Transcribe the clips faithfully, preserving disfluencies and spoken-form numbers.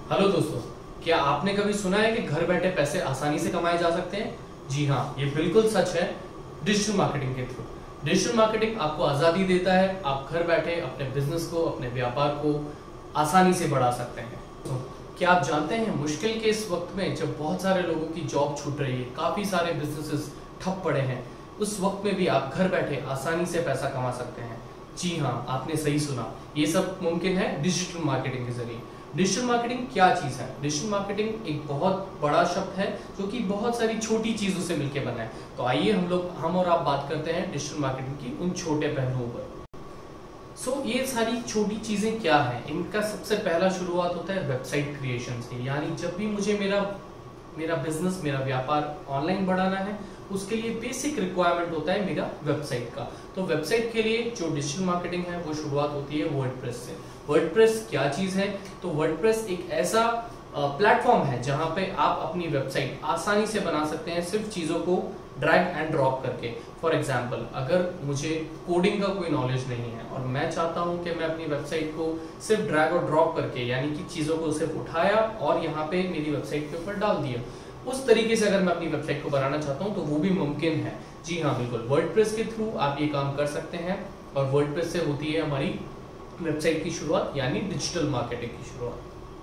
Hello दोस्तों, क्या आपने कभी सुना है कि घर बैठे पैसे आसानी से कमाए जा सकते हैं? जी हाँ, ये बिल्कुल सच है। डिजिटल मार्केटिंग के थ्रू डिजिटल मार्केटिंग आपको आजादी देता है। आप घर बैठे अपने बिजनेस को, अपने व्यापार को आसानी से बढ़ा सकते हैं। तो क्या आप जानते हैं, मुश्किल के इस वक्त में जब बहुत सारे लोगों की जॉब छूट रही है, काफी सारे बिजनेसेस ठप पड़े हैं, उस वक्त में भी आप घर बैठे आसानी से पैसा कमा सकते हैं। जी हाँ, आपने सही सुना, ये सब मुमकिन है डिजिटल मार्केटिंग के जरिए। डिजिटल मार्केटिंग क्या चीज है? डिजिटल मार्केटिंग एक बहुत बड़ा शब्द है जो कि बहुत सारी छोटी चीजों से मिलकर बना है। तो आइए हम लोग हम और आप बात करते हैं डिजिटल मार्केटिंग की उन छोटे पहलुओं पर। सो so, ये सारी छोटी चीजें क्या हैं? इनका सबसे पहला शुरुआत होता है वेबसाइट क्रिएशन से। यानी जब भी मुझे मेरा मेरा बिजनेस, मेरा व्यापार ऑनलाइन बढ़ाना है, उसके लिए बेसिक रिक्वायरमेंट होता है मेरा वेबसाइट का। तो वेबसाइट के लिए जो डिजिटल मार्केटिंग है वो शुरुआत होती है वर्डप्रेस से। वर्डप्रेस क्या चीज है? तो वर्डप्रेस एक ऐसा प्लेटफॉर्म है जहां पे आप अपनी वेबसाइट आसानी से बना सकते हैं, सिर्फ चीजों को ड्रैग एंड ड्रॉप करके। फॉर एग्जाम्पल, अगर मुझे कोडिंग का कोई नॉलेज नहीं है और मैं चाहता हूं कि मैं अपनी वेबसाइट को सिर्फ ड्रैग और ड्रॉप करके, यानी कि चीजों को सिर्फ उठाया और यहाँ पे मेरी वेबसाइट के ऊपर डाल दिया, उस तरीके से अगर मैं अपनी वेबसाइट को बनाना चाहता हूं तो वो भी मुमकिन है। जी हाँ, बिल्कुल, वर्डप्रेस के थ्रू आप ये काम कर सकते हैं। और वर्डप्रेस से होती है हमारी वेबसाइट की शुरुआत, यानी डिजिटल मार्केटिंग की शुरुआत।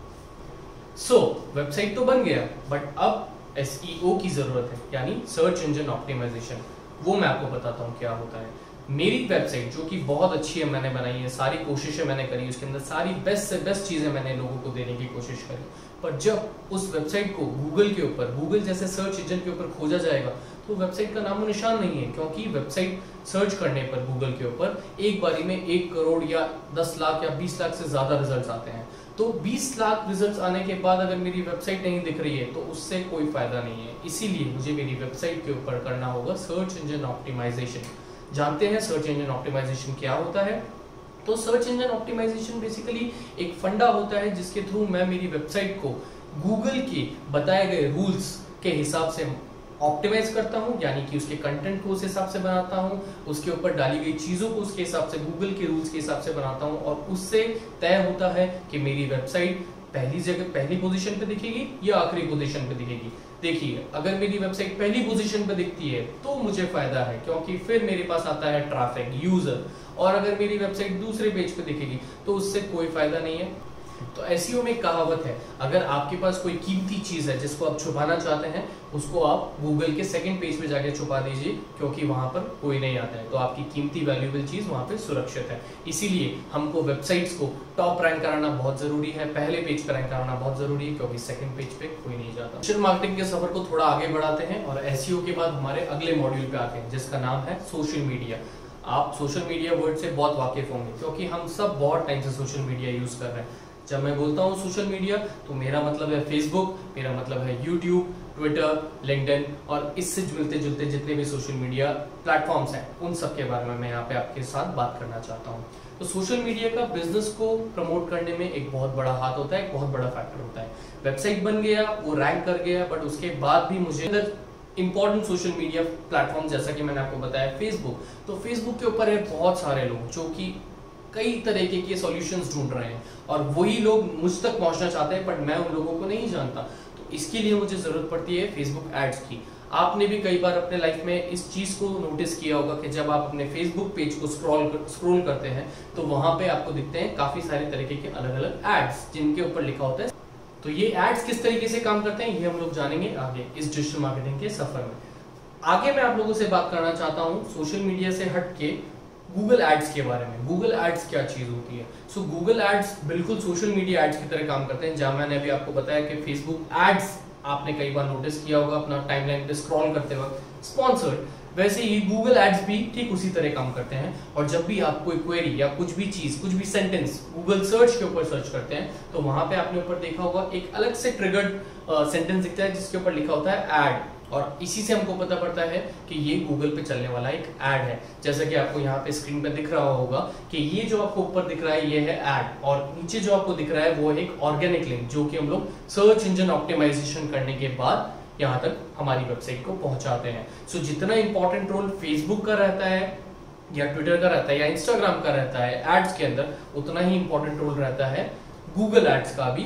सो so, वेबसाइट तो बन गया, बट अब एस ई ओ की जरूरत है, यानी सर्च इंजन ऑप्टिमाइजेशन। वो मैं आपको बताता हूँ क्या होता है। मेरी वेबसाइट जो कि बहुत अच्छी है, मैंने बनाई है, सारी कोशिशें मैंने करी, उसके अंदर सारी बेस्ट से बेस्ट चीजें मैंने लोगों को देने की कोशिश करी, पर जब उस वेबसाइट को गूगल के ऊपर, गूगल जैसे सर्च इंजन के ऊपर खोजा जाएगा तो वेबसाइट का नामो निशान नहीं है। क्योंकि वेबसाइट सर्च करने पर गूगल के ऊपर एक बारी में एक करोड़ या दस लाख या बीस लाख से ज्यादा रिजल्ट्स आते हैं। तो बीस लाख रिजल्ट्स आने के बाद अगर मेरी वेबसाइट नहीं दिख रही है तो उससे कोई फायदा नहीं है। इसीलिए मुझे मेरी वेबसाइट के ऊपर करना होगा सर्च इंजन ऑप्टिमाइजेशन। जानते हैं सर्च इंजन ऑप्टिमाइजेशन क्या होता है? तो सर्च इंजन ऑप्टिमाइजेशन बेसिकली एक फंडा होता है जिसके थ्रू मैं मेरी वेबसाइट को गूगल के बताए गए रूल्स के हिसाब से ऑप्टिमाइज करता हूं, यानी कि उसके कंटेंट को उस हिसाब से बनाता हूं, उसके ऊपर डाली गई चीजों को उसके हिसाब से, गूगल के रूल्स के हिसाब से बनाता हूं, और उससे तय होता है कि मेरी वेबसाइट पहली जगह, पहली पोजीशन पे दिखेगी या आखिरी पोजीशन पे दिखेगी। देखिए, अगर मेरी वेबसाइट पहली पोजीशन पे दिखती है तो मुझे फायदा है, क्योंकि फिर मेरे पास आता है ट्रैफिक, यूजर। और अगर मेरी वेबसाइट दूसरे पेज पे दिखेगी तो उससे कोई फायदा नहीं है। तो एस ई ओ में एक कहावत है, अगर आपके पास कोई कीमती चीज है जिसको आप छुपाना चाहते हैं, उसको आप गूगल के सेकंड पेज पे जाके छुपा दीजिए, क्योंकि वहां पर कोई नहीं आता है, तो आपकी कीमती वैल्यूएबल चीज वहां पे सुरक्षित है। इसीलिए हमको वेबसाइट्स को टॉप रैंक कराना बहुत जरूरी है, पहले पेज पर रैंक कराना बहुत जरूरी है, क्योंकि सेकंड पेज पे कोई नहीं जाता। डिजिटल मार्केटिंग के सफर को थोड़ा आगे बढ़ाते हैं और एस ई ओ के बाद हमारे अगले मॉड्यूल पे आते हैं, जिसका नाम है सोशल मीडिया। आप सोशल मीडिया वर्ड से बहुत वाकिफ होंगे, क्योंकि हम सब बहुत टाइम से सोशल मीडिया यूज कर रहे हैं। जब मैं बोलता हूँ सोशल मीडिया तो मेरा मतलब है फेसबुक, मेरा मतलब है यूट्यूब, ट्विटर, लिंक्डइन और इससे मिलते जुलते जितने भी सोशल मीडिया प्लेटफॉर्म्स हैं, उन सब के बारे में मैं यहाँ पे आपके साथ बात करना चाहता हूँ। तो सोशल मीडिया का बिजनेस को प्रमोट करने में एक बहुत बड़ा हाथ होता है, एक बहुत बड़ा फैक्टर होता है। वेबसाइट बन गया, वो रैंक कर गया, बट उसके बाद भी मुझे अंदर इंपॉर्टेंट सोशल मीडिया प्लेटफॉर्म, जैसा कि मैंने आपको बताया फेसबुक, तो फेसबुक के ऊपर है बहुत सारे लोग जो कि कई तरीके के सॉल्यूशंस ढूंढ रहे हैं, और वही लोग मुझ तक पहुंचना चाहते हैं, बट मैं उन लोगों को नहीं जानता। तो इसके लिए मुझे जरूरत पड़ती है फेसबुक एड्स की। आपने भी कई बार अपने लाइफ में इस चीज को नोटिस किया होगा कि जब आप अपने फेसबुक पेज को स्क्रॉल स्क्रॉल करते हैं तो वहां पे आपको दिखते हैं काफी सारे तरीके के अलग अलग एड्स, जिनके ऊपर लिखा होता है। तो ये एड्स किस तरीके से काम करते हैं, ये हम लोग जानेंगे आगे इस डिजिटल मार्केटिंग के सफर में। आगे मैं आप लोगों से बात करना चाहता हूँ सोशल मीडिया से हट के गूगल एड्स के बारे में। गूगल एड्स क्या चीज होती है? सो गूगल एड्स बिल्कुल सोशल मीडिया एड्स की तरह काम करते हैं। जहां मैंने अभी आपको बताया कि फेसबुक एड्स आपने कई बार नोटिस किया होगा अपना टाइमलाइन पे स्क्रॉल करते वक्त स्पॉन्सर्ड, वैसे ही गूगल एड्स भी ठीक उसी तरह काम करते हैं। और जब भी आप कोई क्वेरी या कुछ भी चीज, कुछ भी सेंटेंस गूगल सर्च के ऊपर सर्च करते हैं तो वहां पे आपने ऊपर देखा होगा एक अलग से ट्रिगर्ड सेंटेंस दिखता है जिसके ऊपर लिखा होता है एड, और इसी से हमको पता पड़ता है कि ये गूगल पे चलने वाला एक ऐड है। जैसा कि आपको यहाँ पे स्क्रीन पे दिख रहा होगा कि ये जो आपको ऊपर दिख रहा है ये है ऐड, और नीचे जो आपको दिख रहा है वो एक ऑर्गेनिक लिंक, जो कि हम लोग सर्च इंजन ऑप्टिमाइजेशन करने के बाद यहाँ तक हमारी वेबसाइट को पहुंचाते हैं। सो so, जितना इंपॉर्टेंट रोल फेसबुक का रहता है या ट्विटर का रहता है या इंस्टाग्राम का रहता है एड्स के अंदर, उतना ही इंपॉर्टेंट रोल रहता है गूगल एड्स का भी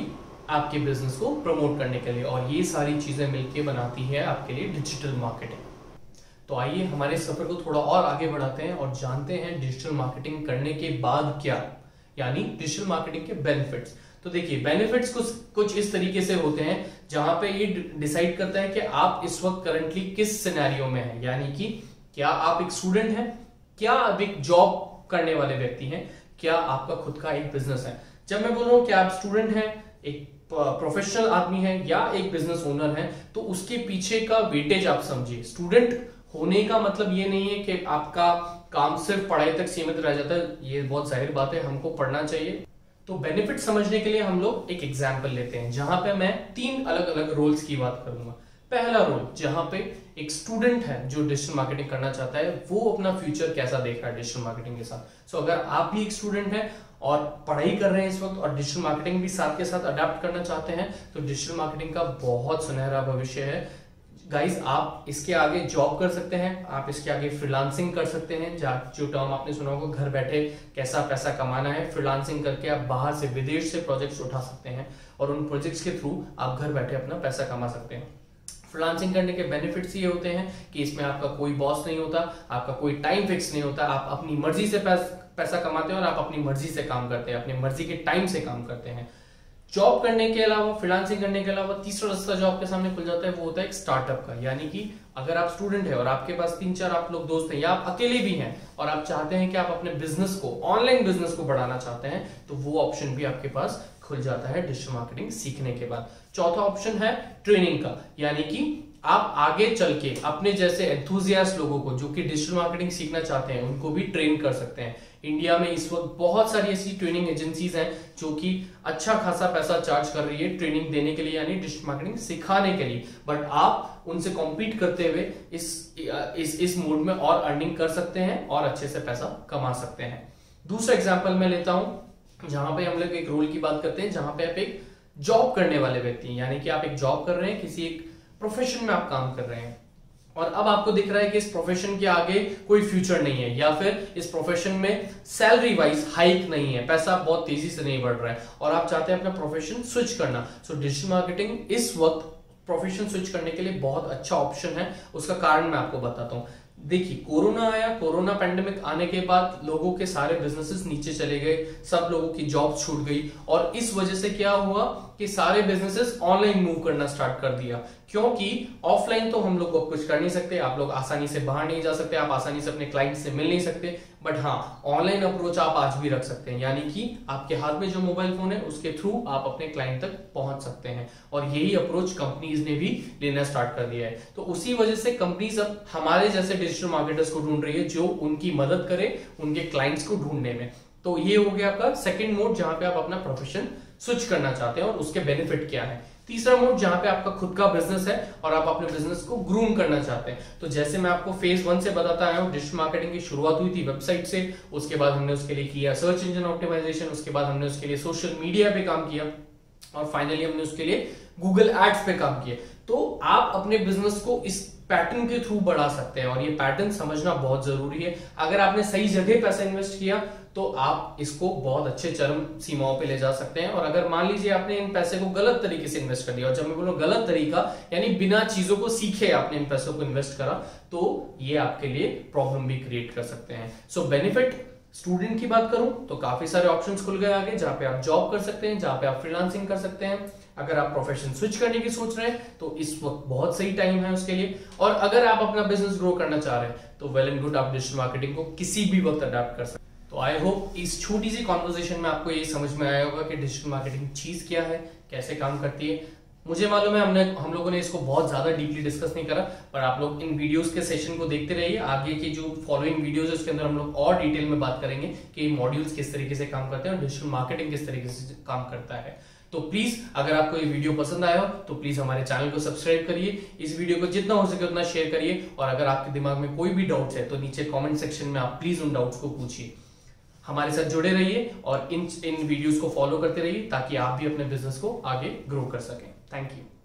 आपके बिजनेस को प्रमोट करने के लिए, और ये सारी चीजें मिलकर बनाती है आपके लिए डिजिटल मार्केटिंग। तो आइए हमारे सफर को थोड़ा और आगे बढ़ाते हैं और जानते हैं डिजिटल मार्केटिंग करने के बाद क्या, यानी डिजिटल मार्केटिंग के बेनिफिट्स। तो देखिए बेनिफिट्स कुछ कुछ इस तरीके से होते हैं जहां पे ये डिसाइड करता है कि आप इस वक्त करंटली किस सिनेरियो में हैं, यानी कि क्या आप एक स्टूडेंट हैं, क्या आप एक जॉब करने वाले व्यक्ति हैं, क्या आपका खुद का एक बिजनेस है। जब मैं बोल रहा हूं कि आप स्टूडेंट हैं, एक प्रोफेशनल आदमी है या एक बिजनेस ओनर है, तो उसके पीछे का वेटेज आप समझिए। स्टूडेंट होने का मतलब ये नहीं है कि आपका काम सिर्फ पढ़ाई तक सीमित रह जाता है, ये बहुत जाहिर बात है, हमको पढ़ना चाहिए। तो बेनिफिट समझने के लिए हम लोग एक एग्जाम्पल लेते हैं जहां पे मैं तीन अलग अलग रोल्स की बात करूंगा। पहला रोल जहां पे एक स्टूडेंट है जो डिजिटल मार्केटिंग करना चाहता है, वो अपना फ्यूचर कैसा देख रहा है डिजिटल मार्केटिंग के साथ। सो so, अगर आप भी एक स्टूडेंट हैं और पढ़ाई कर रहे हैं इस वक्त और डिजिटल मार्केटिंग भी साथ के साथ अडेप्ट करना चाहते हैं, तो डिजिटल मार्केटिंग का बहुत सुनहरा भविष्य है गाइज। आप इसके आगे जॉब कर सकते हैं, आप इसके आगे फ्रीलांसिंग कर सकते हैं, जो टर्म आपने सुना होगा घर बैठे कैसा पैसा कमाना है। फ्रीलांसिंग करके आप बाहर से, विदेश से प्रोजेक्ट्स उठा सकते हैं और उन प्रोजेक्ट्स के थ्रू आप घर बैठे अपना पैसा कमा सकते हैं। फ्रीलांसिंग करने के बेनिफिट्स ये होते हैं कि इसमें आपका कोई बॉस नहीं होता, आपका कोई टाइम फिक्स नहीं होता, आप अपनी मर्जी से पैसा कमाते हैं और आप अपनी मर्जी से काम करते हैं, अपनी मर्जी के टाइम से काम करते हैं। जॉब करने के अलावा, फ्रीलांसिंग करने के अलावा तीसरा रास्ता जो आपके सामने खुल जाता है वो होता है एक स्टार्टअप का, यानी कि अगर आप स्टूडेंट है और आपके पास तीन चार आप लोग दोस्त हैं या आप अकेले भी हैं और आप चाहते हैं कि आप अपने बिजनेस को, ऑनलाइन बिजनेस को बढ़ाना चाहते हैं, तो वो ऑप्शन भी आपके पास खुल जाता है डिजिटल मार्केटिंग सीखने के बाद। चौथा ऑप्शन है ट्रेनिंग का, यानी कि आप आगे चल के अपने जैसे एंथुजियास्ट लोगों को जो कि डिजिटल मार्केटिंग सीखना चाहते हैं उनको भी ट्रेन कर सकते हैं। इंडिया में इस वक्त बहुत सारी ऐसी ट्रेनिंग एजेंसीज हैं जो कि अच्छा खासा पैसा चार्ज कर रही है ट्रेनिंग देने के लिए, यानी डिजिटल मार्केटिंग सिखाने के लिए, बट आप उनसे कॉम्पीट करते हुए इस इस इस मोड में और अर्निंग कर सकते हैं और अच्छे से पैसा कमा सकते हैं। दूसरा एग्जाम्पल मैं लेता हूं जहां पे हम लोग एक रोल की बात करते हैं जहां पे आप एक जॉब करने वाले व्यक्ति हैं, यानी कि आप एक जॉब कर रहे हैं, किसी एक प्रोफेशन में आप काम कर रहे हैं और अब आपको दिख रहा है कि इस प्रोफेशन के आगे कोई फ्यूचर नहीं है या फिर इस प्रोफेशन में सैलरी वाइज हाइक नहीं है, पैसा बहुत तेजी से नहीं बढ़ रहा है और आप चाहते हैं अपना प्रोफेशन स्विच करना। सो डिजिटल मार्केटिंग इस वक्त प्रोफेशन स्विच करने के लिए बहुत अच्छा ऑप्शन है। उसका कारण मैं आपको बताता हूं। देखिए कोरोना आया, कोरोना पैंडेमिक आने के बाद लोगों के सारे बिजनेसेस नीचे चले गए, सब लोगों की जॉब छूट गई और इस वजह से क्या हुआ कि सारे बिजनेसेस ऑनलाइन मूव करना स्टार्ट कर दिया, क्योंकि ऑफलाइन तो हम लोग को कुछ कर नहीं सकते, आप लोग आसानी से बाहर नहीं जा सकते, आप आसानी से अपने क्लाइंट से मिल नहीं सकते, बट हाँ ऑनलाइन अप्रोच आप आज भी रख सकते हैं, यानी कि आपके हाथ में जो मोबाइल फोन है उसके थ्रू आप अपने क्लाइंट तक पहुंच सकते हैं और यही अप्रोच कंपनीज ने भी लेना स्टार्ट कर दिया है। तो उसी वजह से कंपनीज अब हमारे जैसे डिजिटल मार्केटर्स को ढूंढ रही है जो उनकी मदद करे उनके क्लाइंट्स को ढूंढने में। तो ये हो गया आपका सेकंड मोड जहां पे आप अपना प्रोफेशन स्विच करना चाहते हैं और उसके बेनिफिट क्या है। तीसरा मोड जहां पे आपका खुद का बिजनेस है और आप अपने बिजनेस को ग्रूम करना चाहते हैं। तो जैसे मैं आपको फेज वन से बताता आया हूं, डिजिटल मार्केटिंग की शुरुआत हुई थी वेबसाइट से, उसके बाद हमने उसके लिए किया सर्च इंजन ऑप्टिमाइजेशन, उसके बाद हमने उसके लिए सोशल मीडिया पे काम किया और फाइनली हमने उसके लिए गूगल एड्स पे काम किया। तो आप अपने बिजनेस को इस पैटर्न के थ्रू बढ़ा सकते हैं और ये पैटर्न समझना बहुत जरूरी है। अगर आपने सही जगह पैसा इन्वेस्ट किया तो आप इसको बहुत अच्छे चरम सीमाओं पे ले जा सकते हैं, और अगर मान लीजिए आपने इन पैसे को गलत तरीके से इन्वेस्ट कर दिया, और जब मैं बोलूं गलत तरीका यानी बिना चीजों को सीखे आपने इन पैसों को इन्वेस्ट करा, तो ये आपके लिए प्रॉब्लम भी क्रिएट कर सकते हैं। सो बेनिफिट स्टूडेंट की बात करूं तो काफी सारे ऑप्शंस खुल गए आगे, जहां पे आप जॉब कर सकते हैं, जहां पे आप फ्रीलांसिंग कर सकते हैं। अगर आप प्रोफेशन स्विच करने की सोच रहे हैं तो इस वक्त बहुत सही टाइम है उसके लिए, और अगर आप अपना बिजनेस ग्रो करना चाह रहे हैं तो वेल एंड गुड, आप डिजिटल मार्केटिंग को किसी भी वक्त अडॉप्ट कर सकते हैं। तो आई होप इस छोटी सी कॉन्वर्सेशन में आपको ये समझ में आया होगा कि डिजिटल मार्केटिंग चीज क्या है, कैसे काम करती है। मुझे मालूम है हमने हम लोगों ने इसको बहुत ज्यादा डीपली डिस्कस नहीं करा, पर आप लोग इन वीडियोस के सेशन को देखते रहिए। आगे की जो फॉलोइंग वीडियोस है उसके अंदर हम लोग और डिटेल में बात करेंगे कि मॉड्यूल्स किस तरीके से काम करते हैं और डिजिटल मार्केटिंग किस तरीके से काम करता है। तो प्लीज अगर आपको ये वीडियो पसंद आया हो तो प्लीज हमारे चैनल को सब्सक्राइब करिए, इस वीडियो को जितना हो सके उतना शेयर करिए, और अगर आपके दिमाग में कोई भी डाउट्स है तो नीचे कमेंट सेक्शन में आप प्लीज उन डाउट्स को पूछिए। हमारे साथ जुड़े रहिए और इन इन वीडियोस को फॉलो करते रहिए ताकि आप भी अपने बिजनेस को आगे ग्रो कर सकें। Thank you.